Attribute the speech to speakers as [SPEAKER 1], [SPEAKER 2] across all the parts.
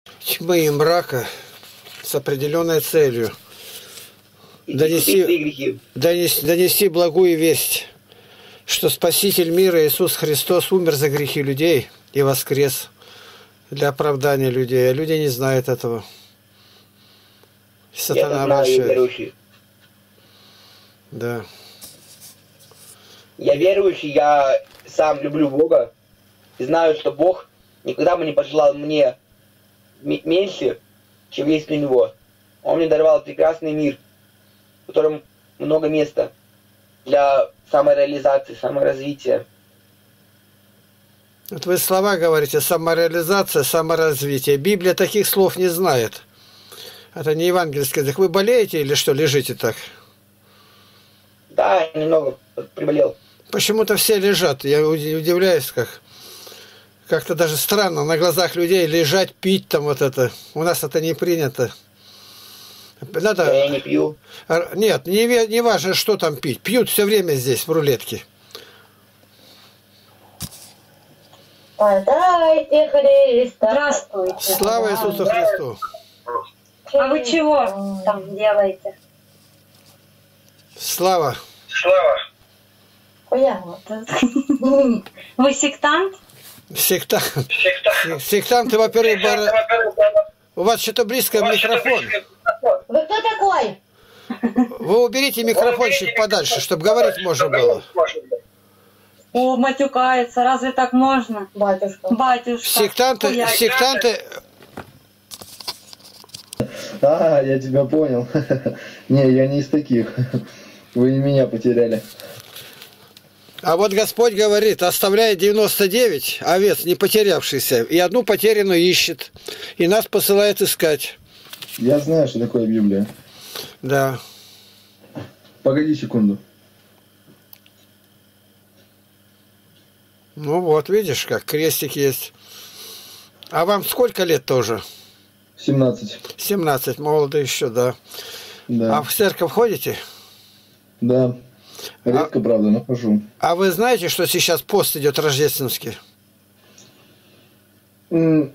[SPEAKER 1] тьмы и мрака с определенной целью. Донести благую весть, что Спаситель мира Иисус Христос умер за грехи людей и воскрес для оправдания людей. А люди не знают этого. Сатана обращает. Да.
[SPEAKER 2] Я верующий, я сам люблю Бога. И знаю, что Бог никогда бы не пожелал мне меньше, чем есть у Него. Он мне даровал прекрасный мир, в котором много места для самореализации, саморазвития.
[SPEAKER 1] Вот вы слова говорите: самореализация, саморазвитие. Библия таких слов не знает. Это не евангельский язык. Вы болеете или что, лежите так?
[SPEAKER 2] Да, немного приболел.
[SPEAKER 1] Почему-то все лежат. Я удивляюсь, как-то даже странно на глазах людей лежать, пить там вот это. У нас это не принято. Надо...
[SPEAKER 2] Я не пью.
[SPEAKER 1] Нет, не важно, что там пить. Пьют все время здесь, в рулетке.
[SPEAKER 3] Подайте Христа. Здравствуйте.
[SPEAKER 1] Слава Иисусу Христу.
[SPEAKER 3] А вы чего там делаете?
[SPEAKER 1] Слава.
[SPEAKER 3] Вы сектант?
[SPEAKER 1] Сектанты, во-первых, у вас что-то близко микрофон.
[SPEAKER 3] Вы кто такой?
[SPEAKER 1] Вы уберите микрофончик подальше, чтобы говорить можно было.
[SPEAKER 3] О, матюкается, разве так можно? Батюшка.
[SPEAKER 1] Сектанты...
[SPEAKER 4] Я тебя понял. Не, я не из таких. Вы и меня потеряли.
[SPEAKER 1] А вот Господь говорит: оставляет 99 овец, не потерявшихся, и одну потерянную ищет, и нас посылает искать.
[SPEAKER 4] Я знаю, что такое Библия.
[SPEAKER 1] Да.
[SPEAKER 4] Погоди секунду.
[SPEAKER 1] Ну вот, видишь, как крестик есть. А вам сколько лет тоже?
[SPEAKER 4] 17.
[SPEAKER 1] 17, молодо еще, да.
[SPEAKER 4] Да.
[SPEAKER 1] А в церковь ходите?
[SPEAKER 4] Да. Редко, правда, но хожу.
[SPEAKER 1] А вы знаете, что сейчас пост идет рождественский?
[SPEAKER 4] Он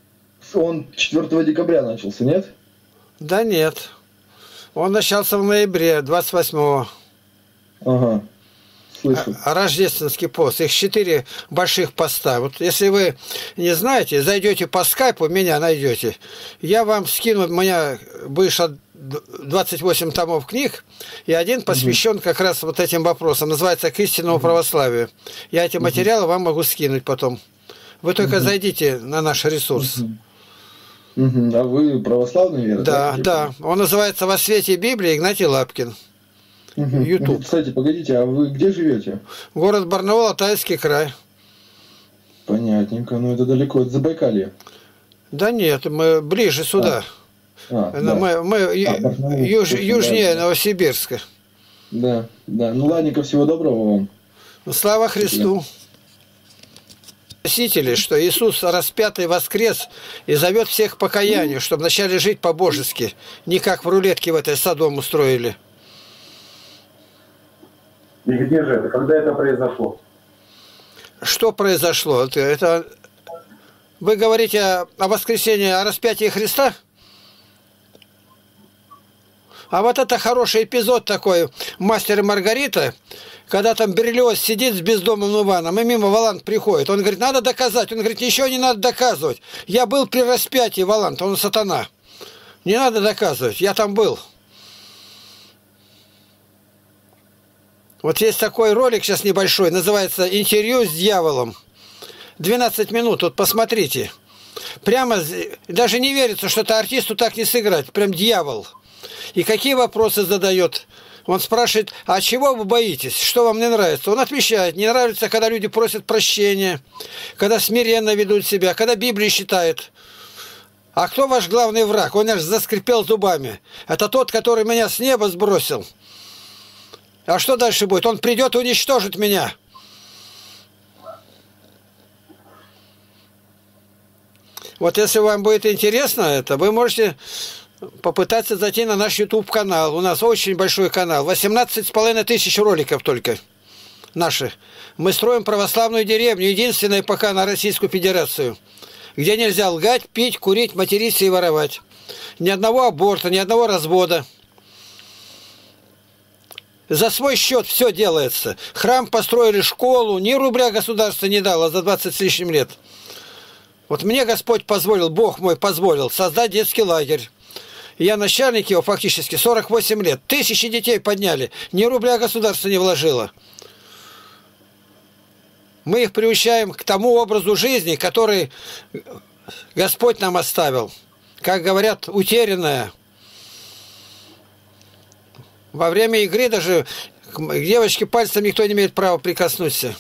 [SPEAKER 4] 4 декабря начался, нет?
[SPEAKER 1] Да нет. Он начался в ноябре, 28-го.
[SPEAKER 4] Ага. Слышу.
[SPEAKER 1] Рождественский пост. Их 4 больших поста. Вот если вы не знаете, зайдете по скайпу, меня найдете. Я вам скину, у меня вышло 28 томов книг, и один посвящен как раз вот этим вопросам. Называется «К истинному православию». Я эти материалы вам могу скинуть потом. Вы только зайдите на наш ресурс.
[SPEAKER 4] А вы православный веры?
[SPEAKER 1] Да. Он называется «Во свете Библии», Игнатий Лапкин. YouTube.
[SPEAKER 4] Кстати, погодите, а вы где живете?
[SPEAKER 1] Город Барнаул, Алтайский край.
[SPEAKER 4] Понятненько, но это далеко от Забайкалья.
[SPEAKER 1] Да нет, мы ближе сюда. Мы южнее Новосибирска.
[SPEAKER 4] Да. Ну ладненько, всего доброго вам.
[SPEAKER 1] Слава Христу. Спасители, что Иисус распятый воскрес и зовет всех к покаянию, чтобы начали жить по-божески, не как в рулетке в этой Содом устроили.
[SPEAKER 5] И где же это? Когда это произошло?
[SPEAKER 1] Что произошло? Это... Вы говорите о воскресении, о распятии Христа? А вот это хороший эпизод такой, «Мастер и Маргарита», когда там Берлиоз сидит с бездомным Иваном, и мимо Воланд приходит. Он говорит: надо доказать. Он говорит: ничего не надо доказывать. Я был при распятии, Воланд, он сатана. Не надо доказывать, я там был. Вот есть такой ролик сейчас небольшой, называется «Интервью с дьяволом». 12 минут, вот посмотрите. Прямо даже не верится, что это артисту так не сыграть. Прям дьявол. И какие вопросы задает. Он спрашивает: а чего вы боитесь? Что вам не нравится? Он отвечает: не нравится, когда люди просят прощения, когда смиренно ведут себя, когда Библию читают. А кто ваш главный враг? Он аж заскрипел зубами. Это тот, который меня с неба сбросил. А что дальше будет? Он придет и уничтожит меня. Вот если вам будет интересно это, вы можете попытаться зайти на наш YouTube-канал. У нас очень большой канал. 18,5 тысяч роликов только наших. Мы строим православную деревню. Единственная пока на Российскую Федерацию. где нельзя лгать, пить, курить, материться и воровать. Ни одного аборта, ни одного развода. За свой счет все делается. Храм построили, школу, ни рубля государство не дало за 20 с лишним лет. Вот мне Господь позволил, Бог мой позволил создать детский лагерь. Я начальник его фактически 48 лет. Тысячи детей подняли. Ни рубля государство не вложило. Мы их приучаем к тому образу жизни, который Господь нам оставил. Как говорят, утерянное. Во время игры даже к девочке пальцем никто не имеет права прикоснуться.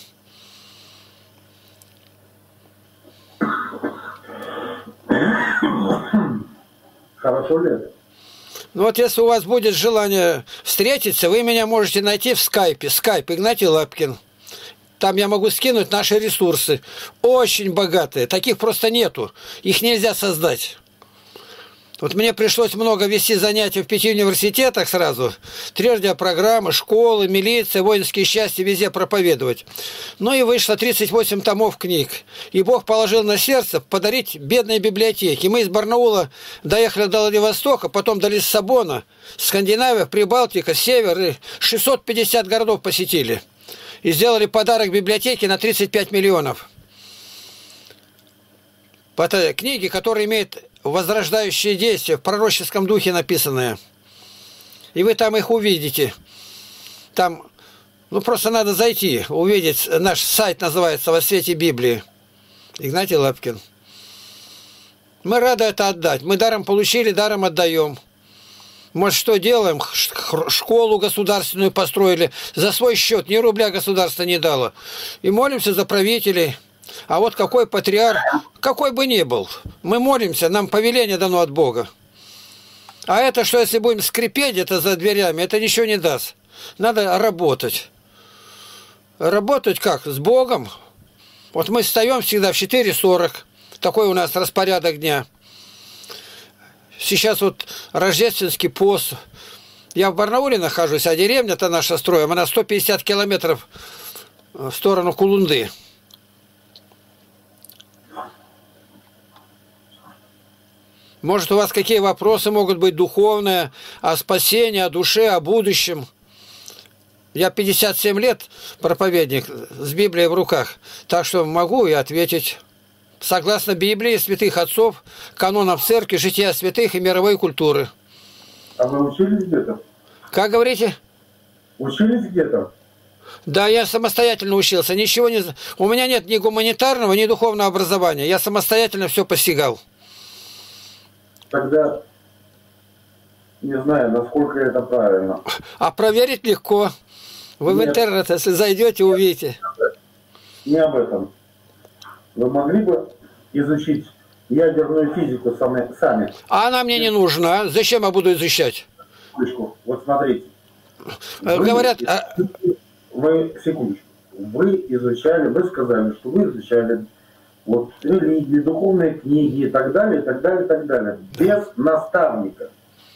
[SPEAKER 5] Хорошо ли это?
[SPEAKER 1] Ну вот если у вас будет желание встретиться, вы меня можете найти в скайпе. Скайп Игнатий Лапкин. Там я могу скинуть наши ресурсы. Очень богатые. Таких просто нету. Их нельзя создать. Вот мне пришлось много вести занятий в 5 университетах сразу. Трежная программа, школы, милиция, воинские части, везде проповедовать. Ну и вышло 38 томов книг. И Бог положил на сердце подарить бедной библиотеке. Мы из Барнаула доехали до Владивостока, потом до Лиссабона, Скандинавия, Прибалтика, Север. И 650 городов посетили. И сделали подарок библиотеке на 35 миллионов. Это книги, которые имеют возрождающие действия, в пророческом духе написанные. И вы там их увидите. Там, ну просто надо зайти, увидеть. Наш сайт называется «Во свете Библии». Игнатий Лапкин. Мы рады это отдать. Мы даром получили, даром отдаем. Может, что делаем? Школу государственную построили. За свой счет ни рубля государство не дало. И молимся за правителей. А вот какой патриарх, какой бы ни был, мы молимся, нам повеление дано от Бога. А это, что если будем скрипеть где-то за дверями, это ничего не даст. Надо работать. Работать как? С Богом. Вот мы встаем всегда в 4:40. Такой у нас распорядок дня. Сейчас вот рождественский пост. Я в Барнауле нахожусь, а деревня-то наша строим, она 150 километров в сторону Кулунды. Может, у вас какие вопросы могут быть духовные, о спасении, о душе, о будущем? Я 57 лет проповедник с Библией в руках, так что могу и ответить. Согласно Библии, святых отцов, канонов церкви, жития святых и мировой культуры.
[SPEAKER 5] А вы учились где-то?
[SPEAKER 1] Как говорите?
[SPEAKER 5] Учились где-то?
[SPEAKER 1] Да, я самостоятельно учился. Ничего не... У меня нет ни гуманитарного, ни духовного образования. Я самостоятельно все постигал.
[SPEAKER 5] Тогда не знаю, насколько это правильно.
[SPEAKER 1] А проверить легко. Вы в интернет, если зайдете, увидите.
[SPEAKER 5] Не об этом. Вы могли бы изучить ядерную физику сами?
[SPEAKER 1] А она мне не нужна. Зачем я буду изучать?
[SPEAKER 5] Вот смотрите.
[SPEAKER 1] Говорят...
[SPEAKER 5] Вы, секундочку. Вы изучали, вы сказали, что вы изучали вот религии, духовные книги и так далее, и так далее, и так далее. Без наставника.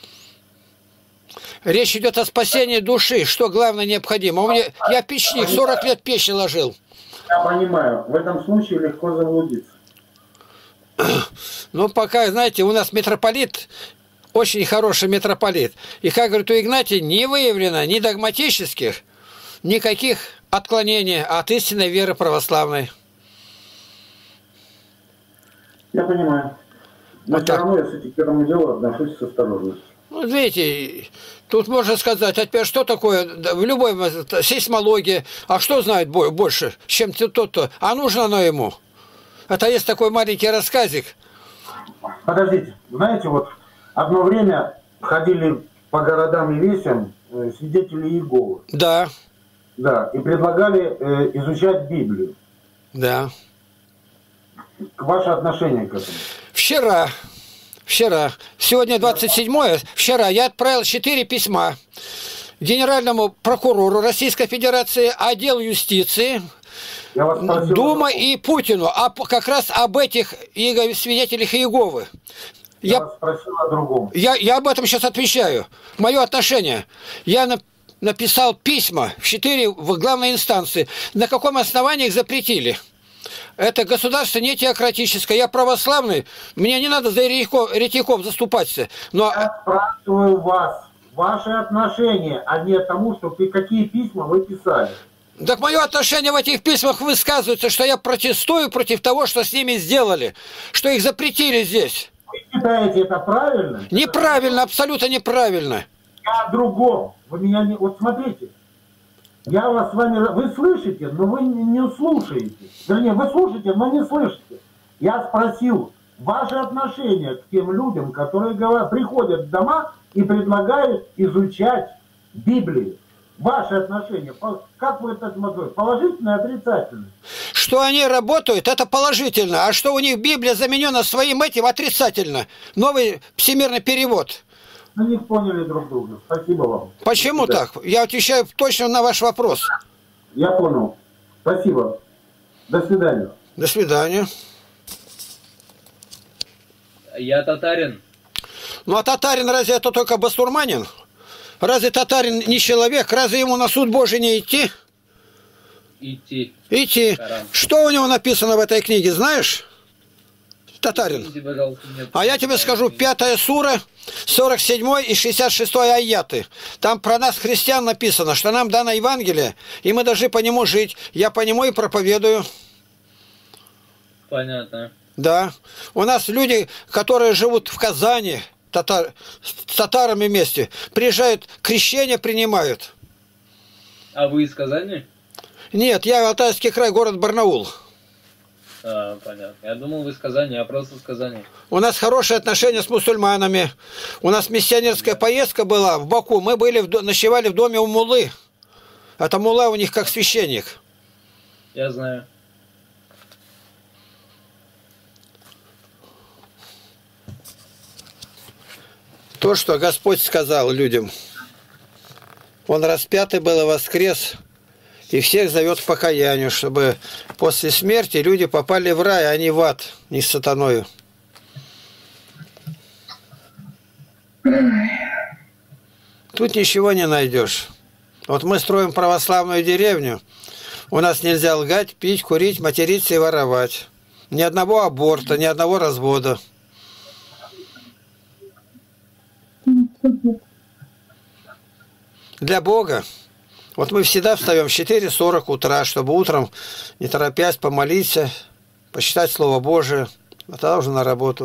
[SPEAKER 1] Речь идет о спасении души. Что главное необходимо? Я печник, 40 лет печи ложил.
[SPEAKER 5] Я понимаю. В этом случае легко заблудиться.
[SPEAKER 1] Ну, пока, знаете, у нас митрополит, очень хороший митрополит. И, как говорит у Игнатия, не выявлено ни догматических, никаких отклонений от истинной веры православной. Я
[SPEAKER 5] понимаю. Но вот все равно я к этому делу отношусь с осторожностью.
[SPEAKER 1] Ну, видите, тут можно сказать, а теперь что такое, в любой сейсмологии, а что знает больше, чем тот-то, а нужно оно ему? Это есть такой маленький рассказик.
[SPEAKER 5] Подождите, знаете, вот одно время ходили по городам и весям свидетели Иеговы.
[SPEAKER 1] Да. Да,
[SPEAKER 5] и предлагали изучать Библию.
[SPEAKER 1] Да.
[SPEAKER 5] Ваше отношение к этому?
[SPEAKER 1] Вчера. Сегодня 27-е. Вчера я отправил 4 письма генеральному прокурору Российской Федерации, отдел юстиции, Дума и Путину, как раз об этих свидетелях Иеговы.
[SPEAKER 5] Я вас спросил о другом.
[SPEAKER 1] Я об этом сейчас отвечаю. Мое отношение. Я написал письма в 4 в главной инстанции. На каком основании их запретили? Это государство не теократическое. Я православный, мне не надо за еретиков заступаться. Но...
[SPEAKER 5] Я спрашиваю вас, ваши отношения, а не тому, что какие письма вы писали.
[SPEAKER 1] Так мое отношение в этих письмах высказывается, что я протестую против того, что с ними сделали, что их запретили здесь.
[SPEAKER 5] Вы считаете это правильно?
[SPEAKER 1] Неправильно, абсолютно неправильно.
[SPEAKER 5] Я о другом. Вы меня не... Вот смотрите. Я вас с вами... Вы слышите, но вы не слушаете. Вернее, вы слушаете, но не слышите. Я спросил ваши отношения к тем людям, которые приходят в дома и предлагают изучать Библию. Ваши отношения, как вы это смотрите? Положительное, отрицательное?
[SPEAKER 1] Что они работают, это положительно. А что у них Библия заменена своим этим, отрицательно. Новый всемирный перевод.
[SPEAKER 5] Мы не поняли друг друга. Спасибо вам.
[SPEAKER 1] Почему так? Я отвечаю точно на ваш вопрос.
[SPEAKER 5] Я понял. Спасибо. До свидания.
[SPEAKER 1] До свидания.
[SPEAKER 6] Я татарин.
[SPEAKER 1] Ну а татарин разве это только басурманин? Разве татарин не человек? Разве ему на суд Божий не идти?
[SPEAKER 6] Идти.
[SPEAKER 1] Идти.
[SPEAKER 6] Харам.
[SPEAKER 1] Что у него написано в этой книге, знаешь? Татарин. А я тебе скажу, 5 сура, 47 и 66 аяты. Там про нас, христиан, написано, что нам дано Евангелие, и мы должны по нему жить. Я по нему и проповедую.
[SPEAKER 6] Понятно.
[SPEAKER 1] Да. У нас люди, которые живут в Казани, с татарами вместе, приезжают, крещение принимают.
[SPEAKER 6] А вы из Казани?
[SPEAKER 1] Нет, я Алтайский край, город Барнаул.
[SPEAKER 6] А, понятно. Я думал, вы из Казани, я просто из Казани.
[SPEAKER 1] У нас хорошие отношения с мусульманами. У нас миссионерская поездка была в Баку. Мы ночевали в доме у муллы. Это мулла у них как священник.
[SPEAKER 6] Я знаю.
[SPEAKER 1] То, что Господь сказал людям. Он распятый был и воскрес, и всех зовет к покаянию, чтобы после смерти люди попали в рай, а не в ад, не с сатаною. Тут ничего не найдешь. Вот мы строим православную деревню. У нас нельзя лгать, пить, курить, материться и воровать. Ни одного аборта, ни одного развода. Для Бога. Вот мы всегда встаем в 4:40 утра, чтобы утром, не торопясь, помолиться, почитать Слово Божие, а тогда уже на работу.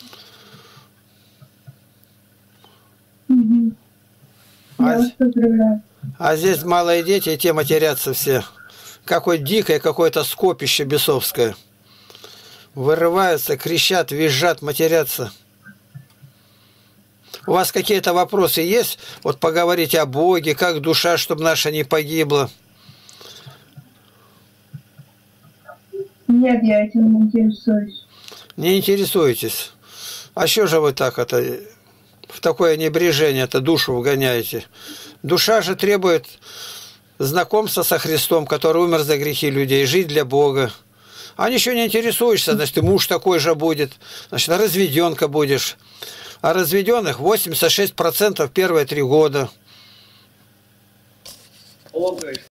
[SPEAKER 1] А здесь малые дети, и те матерятся все. Какое дикое какое-то скопище бесовское. Вырываются, кричат, визжат, матерятся. У вас какие-то вопросы есть? Вот поговорить о Боге, как душа, чтобы наша не погибла.
[SPEAKER 7] Нет, я этим не интересуюсь.
[SPEAKER 1] Не интересуетесь? А что же вы так это, в такое небрежение-то душу вгоняете? Душа же требует знакомства со Христом, который умер за грехи людей, жить для Бога. А ничего не интересуешься, значит, и муж такой же будет, значит, разведенка будешь. А разведенных 86% первые 3 года.